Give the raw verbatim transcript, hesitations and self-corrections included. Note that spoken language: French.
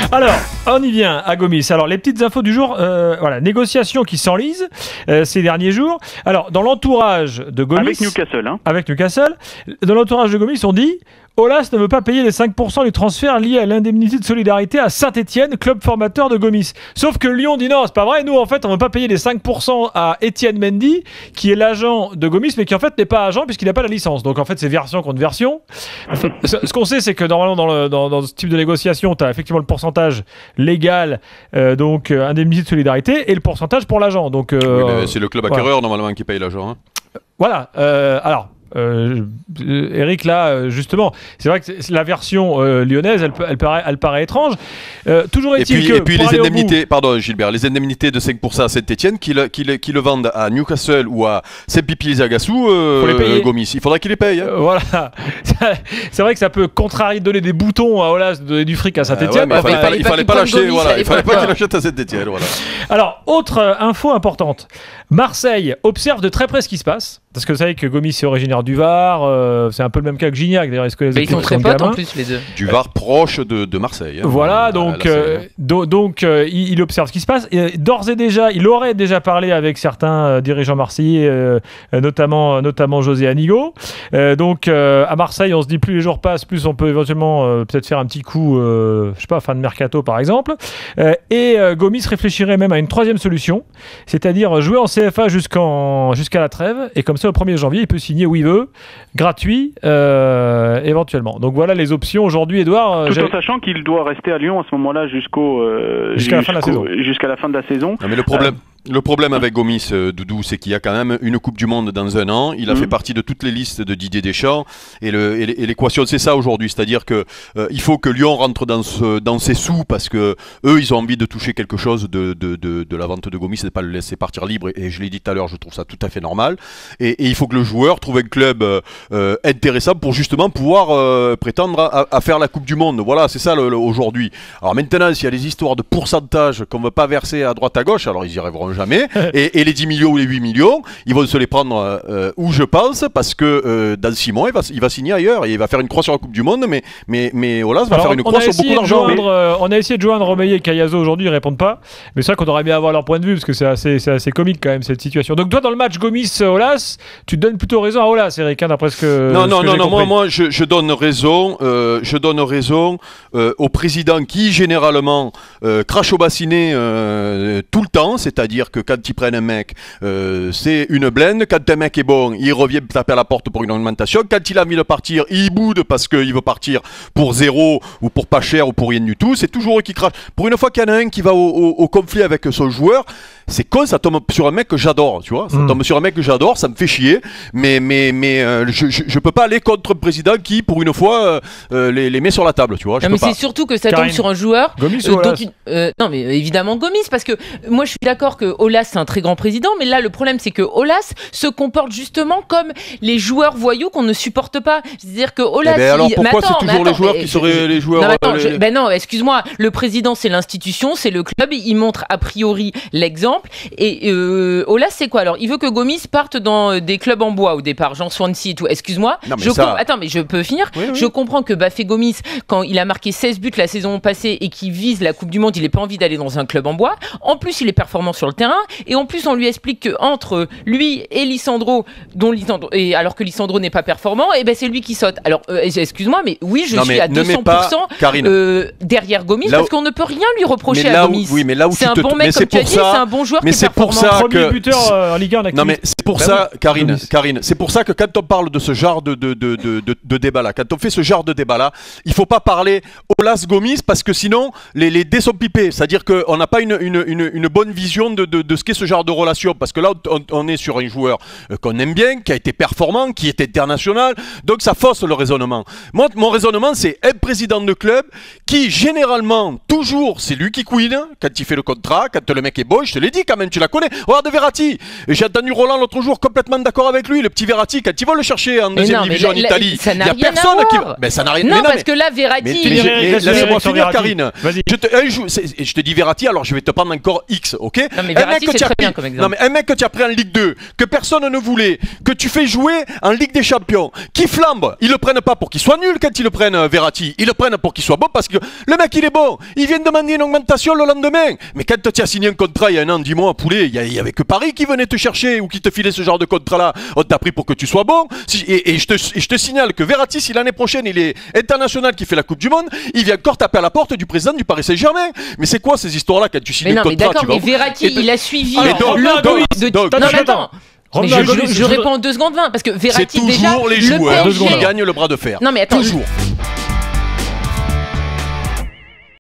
Alors, on y vient à Gomis. Alors, les petites infos du jour, euh, voilà, négociations qui s'enlisent euh, ces derniers jours. Alors, dans l'entourage de Gomis... Avec Newcastle, hein. Avec Newcastle. Dans l'entourage de Gomis, on dit... Aulas ne veut pas payer les cinq pour cent du transfert lié à l'indemnité de solidarité à Saint-Etienne, club formateur de Gomis. Sauf que Lyon dit non, c'est pas vrai. Nous, en fait, on ne veut pas payer les cinq pour cent à Étienne Mendy, qui est l'agent de Gomis, mais qui en fait n'est pas agent puisqu'il n'a pas la licence. Donc en fait, c'est version contre version. Ce qu'on sait, c'est que normalement, dans, le, dans, dans ce type de négociation, tu as effectivement le pourcentage légal, euh, donc euh, indemnité de solidarité, et le pourcentage pour l'agent. Donc euh, oui, c'est le club acquéreur voilà. normalement qui paye l'agent. Hein. Voilà. Euh, alors. Euh, Eric, là, justement, c'est vrai que la version euh, lyonnaise, elle, elle, paraît, elle paraît étrange. Euh, toujours est-il et puis, que et puis les indemnités, bout... pardon Gilbert, les indemnités de cinq pour cent à Saint-Etienne, qui le, qui, le, qui le vendent à Newcastle ou à Saint-Pipi-les-Agassou, euh, Gomis, il faudra qu'ils les payent. Hein. Euh, voilà, c'est vrai que ça peut contrarier, donner des boutons à Aulas, donner du fric à Saint-Etienne. Euh, ouais, enfin, il fallait pas l'acheter, voilà, il fallait pas qu'il l'achète à Saint-Etienne. Voilà. Alors, autre info importante, Marseille observe de très près ce qui se passe. Parce que vous savez que Gomis est originaire du Var, euh, c'est un peu le même cas que Gignac. D'ailleurs, est-ce que les Mais ils sont très potes en plus, les deux. Du Var proche de, de Marseille. Hein, voilà, donc, euh, do, donc euh, il, il observe ce qui se passe. Et d'ores et déjà, il aurait déjà parlé avec certains euh, dirigeants marseillais, euh, notamment, notamment José Anigo. Euh, donc euh, à Marseille, on se dit plus les jours passent, plus on peut éventuellement euh, peut-être faire un petit coup, euh, je sais pas, fin de mercato par exemple. Euh, et euh, Gomis réfléchirait même à une troisième solution, c'est-à-dire jouer en C F A jusqu'en, jusqu'à la trêve, et comme ça au premier janvier, il peut signer où il veut, gratuit, euh, éventuellement. Donc voilà les options aujourd'hui, Edouard. Tout en sachant qu'il doit rester à Lyon à ce moment-là jusqu'au euh, jusqu'à la fin de la saison. Jusqu'à la fin de la saison. Non, mais le problème. Euh, Le problème avec Gomis, euh, Doudou, c'est qu'il y a quand même une Coupe du Monde dans un an. Il a mmh. fait partie de toutes les listes de Didier Deschamps. Et, le, et l'équation, c'est ça aujourd'hui. C'est-à-dire qu'il euh, faut que Lyon rentre dans, ce, dans ses sous parce que eux, ils ont envie de toucher quelque chose de, de, de, de la vente de Gomis et de ne pas le laisser partir libre. Et, et je l'ai dit tout à l'heure, je trouve ça tout à fait normal. Et, et il faut que le joueur trouve un club euh, intéressant pour justement pouvoir euh, prétendre à, à faire la Coupe du Monde. Voilà, c'est ça le, le, aujourd'hui. Alors maintenant, s'il y a des histoires de pourcentage qu'on ne veut pas verser à droite à gauche, alors ils y arriveront jamais. et, et les dix millions ou les huit millions, ils vont se les prendre euh, où je pense, parce que euh, dans six mois, il va, il va signer ailleurs et il va faire une croix sur la Coupe du Monde, mais, mais, mais Aulas va alors, faire une croix sur beaucoup d'argent. Mais... Euh, on a essayé de joindre Romeyer et Cayazo aujourd'hui, ils répondent pas. Mais c'est vrai qu'on aurait bien avoir leur point de vue, parce que c'est assez, c'est assez comique quand même cette situation. Donc toi, dans le match Gomis-Aulas, tu donnes plutôt raison à Aulas, Eric, hein, d'après ce que. Non, ce non, que non, non moi, moi, moi je, je donne raison, euh, je donne raison euh, au président qui, généralement, euh, crache au bassinet euh, tout le temps, c'est-à-dire que quand ils prennent un mec, Euh, c'est une blende. Quand un mec est bon, il revient taper à la porte pour une augmentation. Quand il a envie de partir, il boude parce qu'il veut partir pour zéro ou pour pas cher ou pour rien du tout. C'est toujours eux qui crachent. Pour une fois qu'il y en a un qui va au, au, au conflit avec son joueur, c'est con, ça tombe sur un mec que j'adore, tu vois. Ça mmh. tombe sur un mec que j'adore, ça me fait chier. Mais, mais, mais euh, je, je, je peux pas aller contre un président qui, pour une fois, euh, les, les met sur la table, tu vois. Je non, mais c'est surtout que ça Karine. tombe sur un joueur. Gomis euh, ou dont une, euh, Non, mais évidemment Gomis, parce que moi je suis d'accord que Aulas c'est un très grand président, mais là le problème c'est que Aulas se comporte justement comme les joueurs voyous qu'on ne supporte pas. C'est-à-dire que Aulas. Eh ben alors il... pourquoi attends, c'est toujours attends, les joueurs qui seraient les joueurs non, attends, les... je... Ben non, excuse-moi. Le président c'est l'institution, c'est le club. Il montre a priori l'exemple. Et euh, Aulas c'est quoi alors? Il veut que Gomis parte dans des clubs en bois au départ, Jean Swansea et tout. Excuse-moi. Non, mais je ça... com... Attends, mais je peux finir. Oui, oui. Je comprends que Bafé Gomis, quand il a marqué seize buts la saison passée et qu'il vise la Coupe du Monde, il n'a pas envie d'aller dans un club en bois. En plus, il est performant sur le terrain. Et en plus, on lui explique qu'entre lui et Lisandro, dont Lisandro, et alors que Lisandro n'est pas performant, et ben c'est lui qui saute. Alors, euh, excuse-moi, mais oui, je non, suis mais à deux cents pour cent pas, euh, derrière Gomis là où... parce qu'on ne peut rien lui reprocher à Gomis. Où, oui, mais là où c'est un te... bon mec, comme tu as dit, c'est un bon joueur mais qui est performant. Pour ça premier que... buteur euh, en Ligue un en activité. Non, mais c'est pour bah ça, oui. Karine, Gomis. Karine, c'est pour ça que quand on parle de ce genre de, de, de, de, de, de débat-là, quand on fait ce genre de débat-là, il faut pas parler Aulas Gomis parce que sinon, les, les dés sont pipés. C'est-à-dire qu'on n'a pas une, une, une, une bonne vision de, de, de ce qu'est ce genre de relation. Parce que là, on, on est sur un joueur qu'on aime bien, qui a été performant, qui est international. Donc ça fausse le raisonnement. Moi, mon raisonnement, c'est un président de club qui, généralement, toujours, c'est lui qui queen quand il fait le contrat, quand le mec est beau. Je te l'ai dit quand même, tu la connais. Regarde Verratti. J'ai entendu Roland l'autre jour complètement d'accord avec lui. Le petit Verratti, quand ils vont le chercher en deuxième non, division la, en Italie, il n'y a personne à qui. voir. Ben, ça n'a rien. Non, mais non, parce mais... que là, Verratti. Mais, il mais, est... laisse-moi finir, Karine. Vas-y. Je te, un, je, je te dis Verratti, alors je vais te prendre encore X, ok? Non, mais Verratti, que c'est tu as très pris, bien comme exemple. non mais un mec que tu as pris en Ligue deux, que personne ne voulait, que tu fais jouer en Ligue des Champions, qui flambe, ils le prennent pas pour qu'il soit nul quand ils le prennent, euh, Verratti, ils le prennent pour qu'il soit bon parce que le mec il est bon, il vient de demander une augmentation le lendemain. Mais quand tu as signé un contrat il y a un an, dis-moi, poulet, il y, y avait que Paris qui venait te chercher ou qui te filait ce genre de contrat-là. On t'a pris pour que tu sois bon. Si, et, et, je te, et je te signale que Verratti, si l'année prochaine il est international qui fait la Coupe du Monde, il vient encore taper à la porte du président du Paris Saint-Germain. Mais c'est quoi ces histoires-là quand tu signes Mais non, un mais contrat? d'accord, mais Verratti, Et de- il a suivi Alors, donc, le donc, but de. donc, Non, mais attends, attends. Mais Romain je, je- Gomis, je je- réponds en deux secondes vingt parce que C'est Verratti déjà toujours les le joueurs P S G qui gagnent le bras de fer. Non mais attends, Toujours.